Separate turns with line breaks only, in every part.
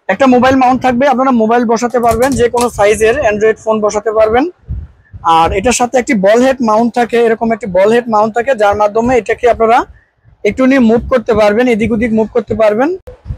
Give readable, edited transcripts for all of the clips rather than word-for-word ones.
একটা mobile mount থাকবে, আপনারা মোবাইল বসাতে পারবেন, যে কোনো সাইজের অ্যান্ড্রয়েড ফোন বসাতে পারবেন। আর এটার সাথে একটি বল হেড মাউন্ট থাকে, এরকম একটি বল হেড মাউন্ট থাকে, যার মাধ্যমে এটাকে আপনারা একটু নিয়ে মুভ করতে পারবেন, এদিক ওদিক মুভ করতে পারবেন।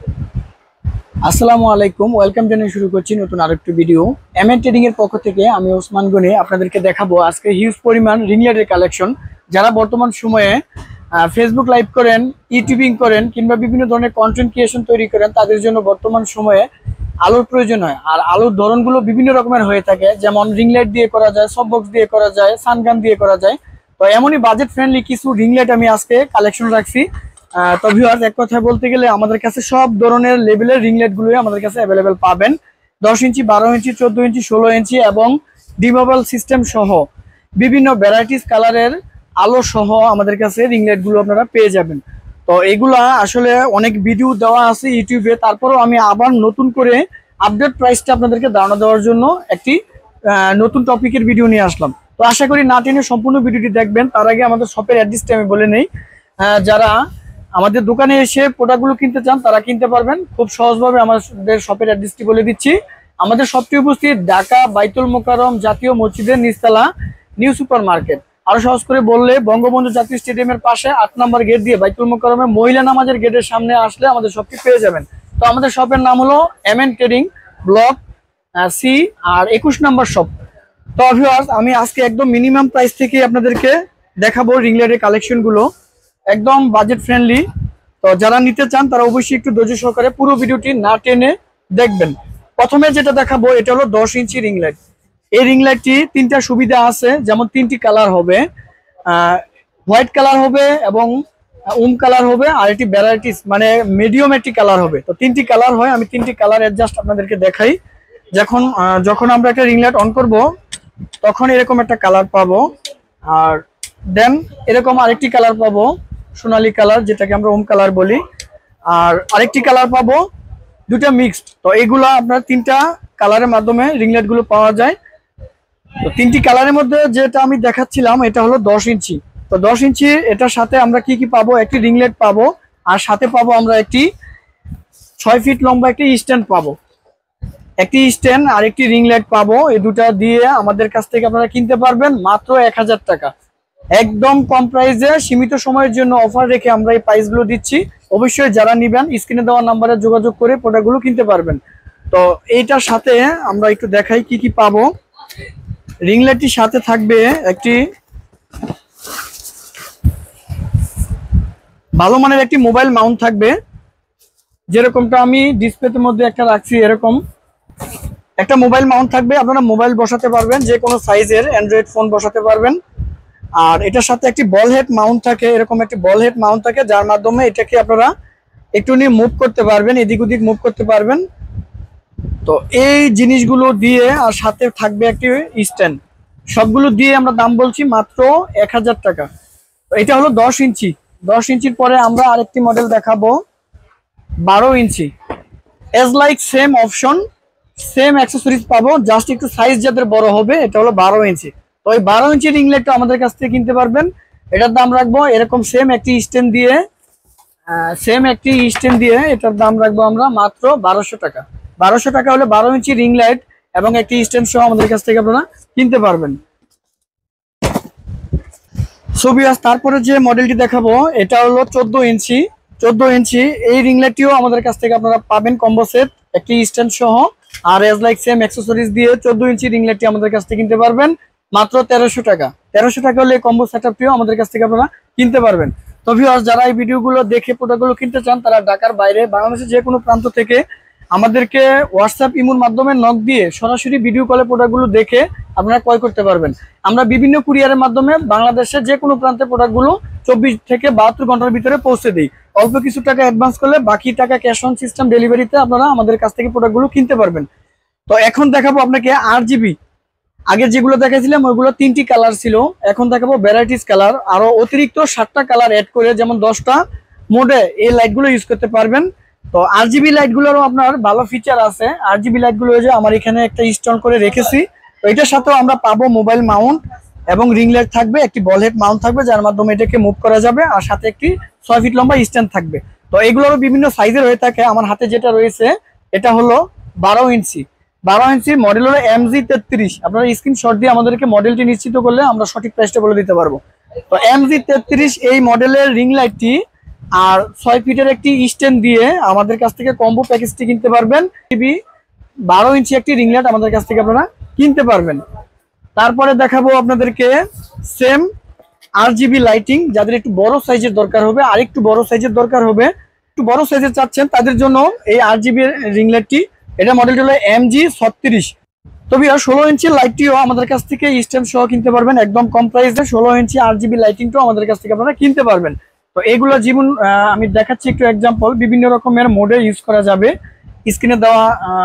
আসসালামু আলাইকুম, ওয়েলকাম জানিয়ে শুরু করছি নতুন আরেকটি ভিডিও। এমএন ট্রেডিং এর পক্ষ থেকে আমি ওসমান গনি আপনাদেরকে দেখাবো আজকে হিউজ পরিমাণ রিং লাইটের কালেকশন। যারা বর্তমান সময়ে ফেসবুক লাইভ করেন, ইউটিউবিং করেন কিংবা বিভিন্ন ধরনের কন্টেন্ট ক্রিয়েশন তৈরি করেন, তাদের জন্য বর্তমান সময়ে আলোর প্রয়োজন হয়। আর আলোর ধরনগুলো বিভিন্ন রকমের হয়ে থাকে, যেমন রিং লাইট দিয়ে করা যায়, সফট বক্স দিয়ে করা যায়, সানগান দিয়ে করা যায়। তো এমনই বাজেট ফ্রেন্ডলি কিছু রিং লাইট আমি আজকে কালেকশন রাখছি। তো ভিউয়ার্স, এক কথায় বলতে গেলে আমাদের কাছে সব ধরনের লেভেলের রিং লাইট গুলোই আমাদের কাছে অ্যাভেলেবেল পাবেন। 10 ইঞ্চি, 12 ইঞ্চি, 14 ইঞ্চি, 16 ইঞ্চি এবং ডিমোবাইল সিস্টেম সহ বিভিন্ন ভ্যারাইটিস কালারের আলো সহ আমাদের কাছে রিং লাইট গুলো আপনারা পেয়ে যাবেন। তো এগুলা আসলে অনেক ভিডিও দেওয়া আছে ইউটিউবে, তারপরেও আমি আবার নতুন করে আপডেট প্রাইসটা আপনাদেরকে ধারণা দেওয়ার জন্য একটি নতুন টপিকের ভিডিও নিয়ে আসলাম। তো আশা করি না টেনে সম্পূর্ণ ভিডিওটি দেখবেন। তার আগে আমাদের শপের অ্যাড্রেসটা আমি বলে নেই। যারা আমাদের দোকানে এসে প্রোডাক্টগুলো কিনতে চান তারা কিনতে পারবেন খুব সহজভাবে। আমাদের শপের অ্যাড্রেসটি বলে দিচ্ছি। আমাদের শপটি উপস্থিত ঢাকা বাইতুল মোকাররম জাতীয় মসজিদের নিচতলা, নিউ সুপার মার্কেট। আরো সহজ করে বললে বঙ্গবন্ধু জাতীয় স্টেডিয়ামের পাশে 8 নম্বর গেট দিয়ে বাইতুল মোকাররমে মহিলা নামাজের গেটের সামনে আসলে আমাদের শপটি পেয়ে যাবেন। তো আমাদের শপের নাম হলো এমএন ট্রেডিং, ব্লক সি আর 21 নম্বর শপ। তো ভিউয়ার্স, আমি আজকে একদম মিনিমাম প্রাইস থেকে আপনাদেরকে দেখাবো রিং লাইটের কালেকশন গুলো, একদম বাজেট ফ্রেন্ডলি। তো যারা নিতে চান তারা অবশ্যই একটু ধৈর্য সহকারে পুরো ভিডিওটি না টেনে দেখবেন। প্রথমে যেটা দেখাবো এটা হলো 10 ইঞ্চি রিং লাইট। এই রিং লাইটটি তিনটা সুবিধা আছে, যেমন তিনটি কালার হবে, হোয়াইট কালার হবে এবং কালার হবে, আর একটি ভ্যারাইটিস মানে মিডিয়াম একটি কালার হবে। তো তিনটি কালার হয়, আমি তিনটি কালার অ্যাডজাস্ট আপনাদেরকে দেখাই। যখন আমরা একটা রিং লাইট অন করব তখন এরকম একটা কালার পাবো, আর দেন এরকম আরেকটি কালার পাবো, সোনালী কালার, যেটাকে আমরা কালার বলি, আর আরেকটি কালার পাবো, দুটা মিক্সড। তো এগুলা আপনার তিনটা কালারের মাধ্যমে রিং লাইট গুলো পাওয়া যায়। তো তিনটি কালারের মধ্যে যেটা আমি দেখাচ্ছিলাম এটা হলো 10 ইঞ্চি। তো 10 ইঞ্চি এটার সাথে আমরা কি কি পাবো, একটি রিং লাইট পাবো, আর সাথে পাবো আমরা একটি 6 ফিট লম্বা একটি স্ট্যান্ড পাবো, একটি স্ট্যান্ড আর একটি রিং লাইট পাবো। এই দুটা দিয়ে আমাদের কাছ থেকে আপনারা কিনতে পারবেন মাত্র 1000 টাকা। একদম কম প্রাইসে সীমিত সময়ের জন্য অফার রেখে আমরা এই প্রাইসগুলো দিচ্ছি। অবশ্যই যারা নিবেন স্ক্রিনে দেওয়া নাম্বারে যোগাযোগ করে প্রোডাক্টগুলো কিনতে পারবেন। তো এইটার সাথে আমরা একটু দেখাই কি কি পাবো। রিং লাইটটির সাথে থাকবে একটি ভালো মানের একটি মোবাইল মাউন্ট থাকবে, যেরকমটা আমি ডিসপ্লের মধ্যে একটা রাখছি, এরকম একটা মোবাইল মাউন্ট থাকবে। আপনারা মোবাইল বসাতে পারবেন, যে কোনো সাইজের অ্যান্ড্রয়েড ফোন বসাতে পারবেন। আর এটার সাথে একটি বল হেড মাউন্ট থাকে, এরকম একটি বল হেড মাউন্ট থাকে, যার মাধ্যমে এটাকে আপনারা একটু নিয়ে মুভ করতে পারবেন, এদিক ওদিক মুভ করতে পারবেন। তো এই জিনিসগুলো দিয়ে আর সাথে থাকবে একটি স্ট্যান্ড, সবগুলো দিয়ে আমরা দাম বলছি মাত্র 1000 টাকা। তো এটা হলো 10 ইঞ্চি। 10 ইঞ্চির পরে আমরা আরেকটি মডেল দেখাবো 12 inch. As like same option, same accessories পাবো, জাস্ট একটু সাইজ যাদের বড় হবে। এটা হলো 12 ইঞ্চি। তো ওই 12 ইঞ্চি রিং লাইটটা আমাদের কাছ থেকে কিনতে পারবেন। এটার দাম রাখবো এরকম সেম একটি স্ট্যান্ড দিয়ে, এটার দাম রাখবো আমরা মাত্র 1200 টাকা। 1200 টাকা হলে 12 ইঞ্চি রিং লাইট এবং একটি স্ট্যান্ড সহ আমাদের কাছ থেকে আপনারা কিনতে পারবেন। তারপরে যে মডেলটি দেখাবো এটা হলো 14 ইঞ্চি। 14 ইঞ্চি এই রিং লাইটটিও আমাদের কাছ থেকে আপনারা পাবেন কম্বো সেট, একটি স্ট্যান্ড সহ আর এজ লাইক সেম অ্যাক্সেসরিজ দিয়ে 14 ইঞ্চি রিং লাইটটি আমাদের কাছ থেকে কিনতে পারবেন মাত্র 1300 টাকা। 1300 টাকা হলে কম্বো সেটআপটিও আমাদের কাছ থেকে আপনারা কিনতে পারবেন। তো ভিউয়ার্স, যারা এই ভিডিওগুলো দেখে প্রোডাক্টগুলো কিনতে চান তারা ঢাকার বাইরে, বাংলাদেশের যে কোনো প্রান্ত থেকে আমাদেরকে হোয়াটসঅ্যাপ ইমোর মাধ্যমে নক দিয়ে সরাসরি ভিডিও কলে প্রোডাক্টগুলো দেখে আপনারা ক্রয় করতে পারবেন। আমরা বিভিন্ন কুরিয়ারের মাধ্যমে বাংলাদেশের যে কোনো প্রান্তে প্রোডাক্টগুলো 24 থেকে 72 ঘন্টার ভিতরে পৌঁছে দিই। অল্প কিছু টাকা অ্যাডভান্স করলে বাকি টাকা ক্যাশ অন সিস্টেম ডেলিভারিতে আপনারা আমাদের কাছ থেকে প্রোডাক্টগুলো কিনতে পারবেন। তো এখন দেখাবো আপনাকে RGB। আগে যেগুলো দেখাইছিলাম ওইগুলো 3টি কালার ছিল, এখন দেখাবো ভ্যারাইটিস কালার, আরো অতিরিক্ত 7টা কালার অ্যাড করে, যেমন 10টা মোডে এই লাইটগুলো ইউজ করতে পারবেন। তো RGB লাইটগুলোরও আপনার ভালো ফিচার আছে। RGB লাইটগুলো যে আমার এখানে একটা ইনস্টল করে রেখেছি। তো এটার সাথেও আমরা পাবো মোবাইল মাউন্ট এবং রিং লাইট থাকবে, একটি বল হেড মাউন্ট থাকবে যার মাধ্যমে এটাকে মুভ করা যাবে, আর সাথে একটি 6 ফিট লম্বা স্ট্যান্ড থাকবে। তো এগুলোরও বিভিন্ন সাইজের হয়ে থাকে। আমার হাতে যেটা রয়েছে এটা হলো 12 ইঞ্চি। 12 ইঞ্চি মডেল হলো MG33। আপনারা স্ক্রিনশট দিয়ে আমাদেরকে মডেলটি নিশ্চিত করলে আমরা সঠিক প্রাইসটা বলে দিতে পারবো। তো MG33 এই মডেলের রিং লাইটটি আর 6 ফিটের একটি স্ট্যান্ড দিয়ে আমাদের কাছ থেকে কম্বো প্যাকেজটি কিনতে পারবেন। 12 ইঞ্চি একটি রিং লাইট আমাদের কাছ থেকে আপনারা কিনতে পারবেন। তারপরে দেখাবো আপনাদেরকে সেম RGB লাইটিং। যাদের একটু বড় সাইজের দরকার হবে, আর একটু বড় সাইজের দরকার হবে, একটু বড় সাইজের চাচ্ছেন, তাদের জন্য এই RGB রিং লাইটটি। এটা মডেলটি হলো MG36। তবে 16 ইঞ্চি লাইটটিও আমাদের কাছ থেকে স্ট্যান্ড সহ কিনতে পারবেন একদম কম প্রাইসে। 16 ইঞ্চি RGB লাইটিংটাও আমাদের কাছ থেকে আপনারা কিনতে পারবেন। তো এগুলো যেমন আমি দেখাচ্ছি একটু এক্সাম্পল, বিভিন্ন রকমের মোডে ইউজ করা যাবে স্ক্রিনে দেওয়া।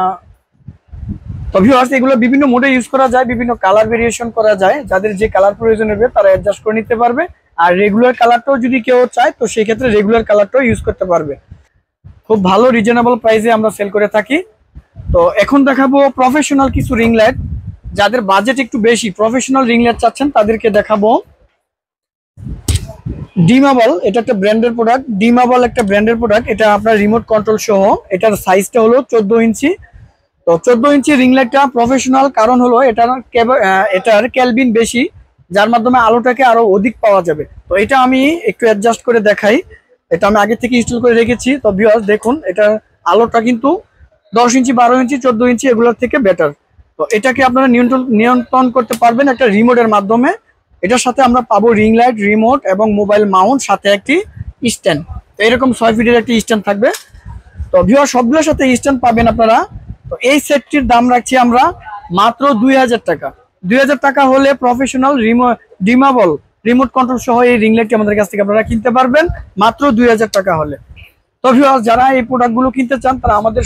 তো ভিউয়ার্স, এগুলো বিভিন্ন মোডে ইউজ করা যায়, বিভিন্ন কালার ভেরিয়েশন করা যায়। যাদের যে কালার প্রয়োজন হবে তারা অ্যাডজাস্ট করে নিতে পারবে। আর রেগুলার কালারটাও যদি কেউ চায় তো সেই ক্ষেত্রে রেগুলার কালারটাও ইউজ করতে পারবে। খুব ভালো রিজনেবল প্রাইসে আমরা সেল করে থাকি। তো এখন দেখাবো প্রফেশনাল কিছু রিং লাইট। যাদের বাজেট একটু বেশি, প্রফেশনাল রিং লাইট চাচ্ছেন, তাদেরকে দেখাবো ডিমাবল। এটা একটা ব্র্যান্ডের প্রোডাক্ট। ডিমাবল একটা ব্র্যান্ডের প্রোডাক্ট। এটা আপনার রিমোট কন্ট্রোল সহ। এটার সাইজটা হলো 14 ইঞ্চি। তো 14 ইঞ্চি রিং লাইটটা প্রফেশনাল, কারণ হলো এটার ক্যালভিন বেশি, যার মাধ্যমে আলোটাকে আরো অধিক পাওয়া যাবে। তো এটা আমি একটু অ্যাডজাস্ট করে দেখাই। এটা আমি আগে থেকে ইনস্টল করে রেখেছি। তো ভিউয়ার্স দেখুন, এটার আলোটা কিন্তু 10 ইঞ্চি, 12 ইঞ্চি, 14 ইঞ্চি এগুলোর থেকে বেটার। তো এটাকে আপনারা নিয়ন্ত্রণ করতে পারবেন একটা রিমোটের মাধ্যমে। এটার সাথে আমরা পাবো রিং লাইট, রিমোট এবং মোবাইল মাউন্ট, সাথে একটি স্ট্যান্ড। তো এরকম 6 ফিটের একটি স্ট্যান্ড থাকবে। তো ভিউয়ার সবগুলোর সাথে স্ট্যান্ড পাবেন আপনারা। তো এই সেটটির দাম রাখছি আমরা মাত্র 2000 টাকা। 2000 টাকা হলে প্রফেশনাল ডিমাবল রিমোট কন্ট্রোল সহ এই রিং লাইটটি আমাদের কাছ থেকে আপনারা কিনতে পারবেন মাত্র 2000 টাকা হলে। তো ভিউয়ার যারা এই প্রোডাক্টগুলো কিনতে চান তারা আমাদের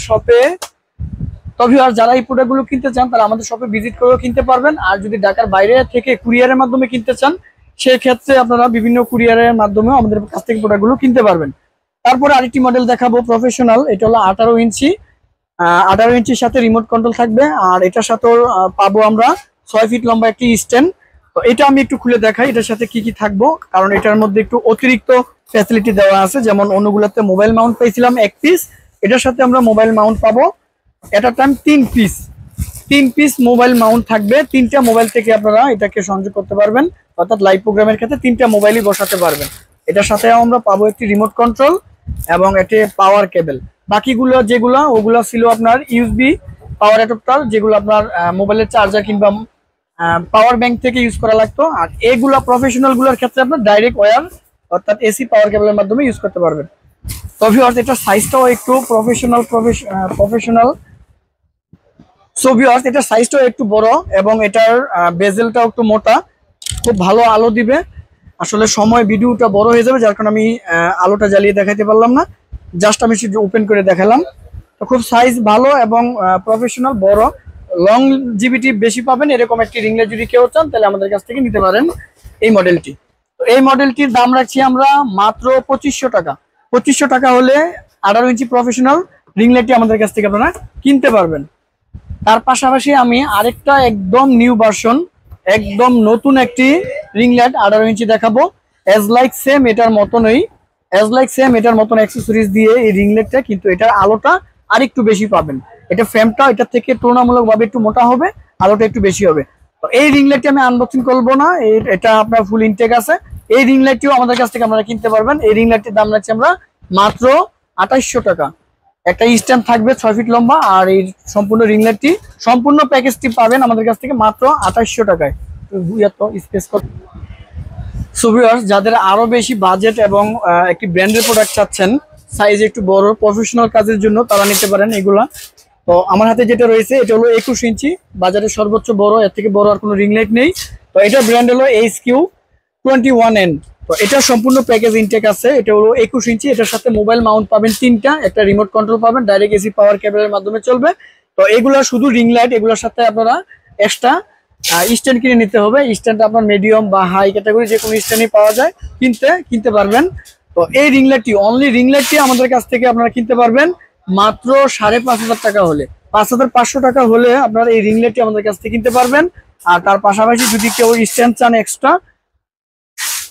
শপে ভিজিট করেও কিনতে পারবেন। আর যদি ঢাকার বাইরে থেকে কুরিয়ারের মাধ্যমে কিনতে চান, সেই ক্ষেত্রে আপনারা বিভিন্ন কুরিয়ারের মাধ্যমেও আমাদের কাছ থেকে প্রোডাক্টগুলো কিনতে পারবেন। তারপরে আরেকটি মডেল দেখাবো প্রফেশনাল। এটা হলো 18 ইঞ্চি। 18 ইঞ্চির সাথে রিমোট কন্ট্রোল থাকবে। আর এটার সাথেও পাবো আমরা 6 ফিট লম্বা একটি স্ট্যান্ড। তো এটা আমি একটু খুলে দেখাই এটার সাথে কি কি থাকবো, কারণ এটার মধ্যে একটু অতিরিক্ত ফ্যাসিলিটি দেওয়া আছে। যেমন অন্যগুলোতে মোবাইল মাউন্ট পেয়েছিলাম 1 পিস, এটার সাথে আমরা মোবাইল মাউন্ট পাবো at a time 3 piece mobile mount থাকবে। 3টা মোবাইল থেকে আপনারা এটাকে সংযোগ করতে পারবেন, অর্থাৎ লাইভ প্রোগ্রামের ক্ষেত্রে 3টা মোবাইলই বসাতে পারবেন। এটার সাথে আমরা পাবো একটি রিমোট কন্ট্রোল এবং একটি পাওয়ার কেবল। বাকিগুলো ওগুলো ছিল আপনার ইউএসবি পাওয়ার অ্যাডাপ্টার, যেগুলো আপনার মোবাইলের চার্জার কিংবা পাওয়ার ব্যাংক থেকে ইউজ করা লাগতো। আর এগুলো প্রফেশনাল গুলোর ক্ষেত্রে আপনার ডাইরেক্ট ওয়্যার অর্থাৎ এসি পাওয়ার কেবলের মাধ্যমে ইউজ করতে পারবেন। তো ভিউয়ার্স, এটা সাইজটাও একটু প্রফেশনাল। সো ভিউয়ার্স, এটা সাইজটাও একটু বড় এবং এটার বেজেলটাও একটু মোটা, খুব ভালো আলো দিবে। আসলে সময় ভিডিওটা বড় হয়ে যাবে, যার কারণে আমি আলোটা জ্বালিয়ে দেখাইতে পারলাম না, জাস্ট আমি শুধু ওপেন করে দেখালাম। তো খুব সাইজ ভালো এবং প্রফেশনাল, বড়, লং জিবিটি বেশি পাবেন। এরকম একটি রিং লাইট যদি কেউ চান তাহলে আমাদের কাছ থেকে নিতে পারেন এই মডেলটি। তো এই মডেলটির দাম রাখছি আমরা মাত্র 2500 টাকা। 2500 টাকা হলে 18 ইঞ্চি প্রফেশনাল রিং লাইটটি আমাদের কাছ থেকে আপনারা কিনতে পারবেন। তার পাশাপাশি আমি আরেকটা একদম নিউ ভার্সন, একদম নতুন একটি রিং লাইট 18 ইঞ্চি দেখাবো। এজ লাইক সেম এটার মতন অ্যাক্সেসরিজ দিয়ে এই রিং লাইটটা, কিন্তু এটার আলোটা আরেকটু বেশি পাবেন। এটা ফ্রেমটা এটার থেকে তুলনামূলকভাবে একটু মোটা হবে, আলোটা একটু বেশি হবে। তো এই রিং লাইটটি আমি আনবক্সিং করবো না, এটা আপনার ফুল ইনটেক আছে। এই রিং লাইটটিও আমাদের কাছ থেকে আপনারা কিনতে পারবেন। এই রিং লাইটটির দাম রাখছি আমরা মাত্র 2800 টাকা। একটা স্ট্যান্ড থাকবে 6 ফিট লম্বা, আর এই সম্পূর্ণ রিং লাইটটি সম্পূর্ণ প্যাকেজটি পাবেন আমাদের কাছ থেকে মাত্র 2800 টাকায়। সো ভিউয়ার্স, যাদের আরো বেশি বাজেট এবং একটি ব্র্যান্ডের প্রোডাক্ট চাচ্ছেন, সাইজ একটু বড়, প্রফেশনাল কাজের জন্য, তারা নিতে পারেন এগুলা। তো আমার হাতে যেটা রয়েছে এটা হলো 21 ইঞ্চি, বাজারের সর্বোচ্চ বড়, এর থেকে বড় আর কোনো রিং লাইট নেই। তো এটা ব্র্যান্ড হলো HQ21N। তো এটা সম্পূর্ণ প্যাকেজ ইনটেক আছে। এটা হলো 21 ইঞ্চি, এটার সাথে মোবাইল মাউন্ট পাবেন 3টা, একটা রিমোট কন্ট্রোল পাবেন, ডাইরেক্ট এসি পাওয়ার কেবলের মাধ্যমে চলবে। তো এগুলা শুধু রিং লাইট, এগুলোর সাথে আপনারা এক্সট্রা স্ট্যান্ড কিনে নিতে হবে। স্ট্যান্ড আপনার মিডিয়াম বা হাই ক্যাটাগরি যে কোনো স্ট্যান্ডই পাওয়া যায়, কিনতে পারবেন। তো এই রিং লাইটটি, অনলি রিং লাইটটি আমাদের কাছ থেকে আপনারা কিনতে পারবেন মাত্র 5500 টাকা হলে। 5500 টাকা হলে আপনারা এই রিং লাইটটি আমাদের কাছ থেকে কিনতে পারবেন। আর তার পাশাপাশি যদি কেউ স্ট্যান্ড চান এক্সট্রা,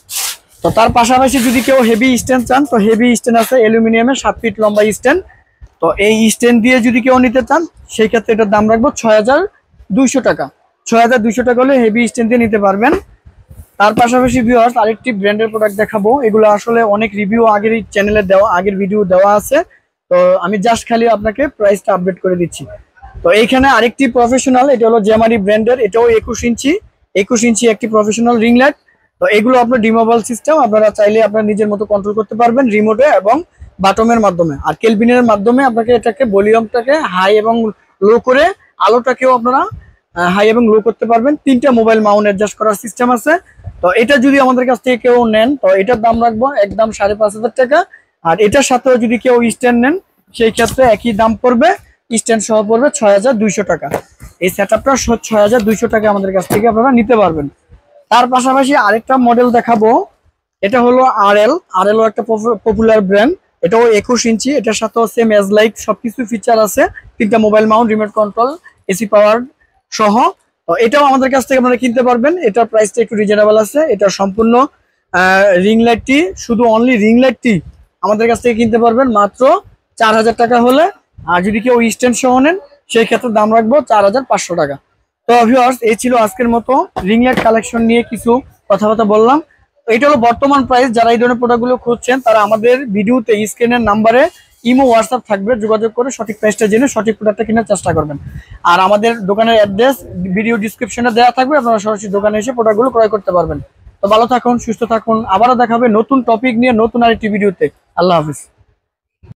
তো তার পাশাপাশি যদি কেউ হেভি স্ট্যান্ড চান, তো হেভি স্ট্যান্ড আছে অ্যালুমিনিয়ামের 7 ফিট লম্বা স্ট্যান্ড। তো এই স্ট্যান্ড দিয়ে যদি কেউ নিতে চান সেই ক্ষেত্রে এটার দাম রাখবো 6200 টাকা। 6200 টাকা হলে হেভি স্ট্যান্ড দিয়ে নিতে পারবেন। তার পাশাপাশি ভিউয়ার্স আরেকটি ব্র্যান্ডের প্রোডাক্ট দেখাবো। এগুলো আসলে অনেক রিভিউ আগের চ্যানেলে দেওয়া, আগের ভিডিও দেওয়া আছে। তো আমি জাস্ট খালি আপনাকে প্রাইসটা আপডেট করে দিচ্ছি। তো এইখানে আরেকটি প্রফেশনাল, এটা হলো জেমারি ব্র্যান্ডের, এটাও 21 ইঞ্চি একটি প্রফেশনাল রিং লাইট। তো এগুলো আপনার ডিমোবাইল সিস্টেম, আপনারা চাইলে আপনার নিজের মতো কন্ট্রোল করতে পারবেন রিমোটে এবং বাটনের মাধ্যমে। আর কেলভিনের মাধ্যমে আপনাকে এটাকে ভলিউমটাকে হাই এবং লো করে আলোটাকেও আপনারা হাই এবং লো করতে পারবেন। 3টা মোবাইল মাউন্ট অ্যাডজাস্ট করার সিস্টেম আছে। তো এটা যদি আমাদের কাছ থেকে কেউ নেন তো এটার দাম রাখবো একদম 5500 টাকা। আর এটার সাথেও যদি কেউ স্ট্যান্ড নেন সেই ক্ষেত্রে একই দাম পড়বে, স্ট্যান্ড সহ পড়বে 6200 টাকা। এই সেটআপটা 6200 টাকা আমাদের কাছ থেকে আপনারা নিতে পারবেন। তার পাশাপাশি আরেকটা মডেল দেখাবো, এটা হলো আরএল একটা পপুলার ব্র্যান্ড। এটাও 21 ইঞ্চি, এটার সাথেও সেম এজ লাইক সবকিছু ফিচার আছে। 3টা mobile mount, remote control, AC power সহ। তো এটাও আমাদের কাছ থেকে আপনারা কিনতে পারবেন। এটার প্রাইসটা একটু রিজনেবল আছে। এটা সম্পূর্ণ রিং লাইটটি, শুধু অনলি রিং লাইটটি আমাদের কাছ থেকে কিনতে পারবেন মাত্র 4000 টাকা হলে। আর যদি কেউ স্ট্যান্ড সহ নেন সেই ক্ষেত্রে দাম রাখবো 4500 টাকা। তো ভিউয়ার্স এই ছিল আজকের মতো রিং লাইট কালেকশন নিয়ে কিছু কথাবার্তা বললাম। এটা হলো বর্তমান প্রাইস। যারা এই ধরনের প্রোডাক্টগুলো খুঁজছেন তারা আমাদের ভিডিওতে স্ক্রিনের নাম্বারে ইমো হোয়াটসঅ্যাপ থাকবে, যোগাযোগ করে সঠিক প্রাইসটা জেনে সঠিক প্রোডাক্টটা কেনার চেষ্টা করবেন। আর আমাদের দোকানের অ্যাড্রেস ভিডিও ডিসক্রিপশনে দেওয়া থাকবে, আপনারা সরাসরি দোকানে এসে প্রোডাক্টগুলো ক্রয় করতে পারবেন। তো ভালো থাকুন, সুস্থ থাকুন, আবারও দেখাবে নতুন টপিক নিয়ে নতুন আরেকটি ভিডিওতে। আল্লাহ হাফিজ।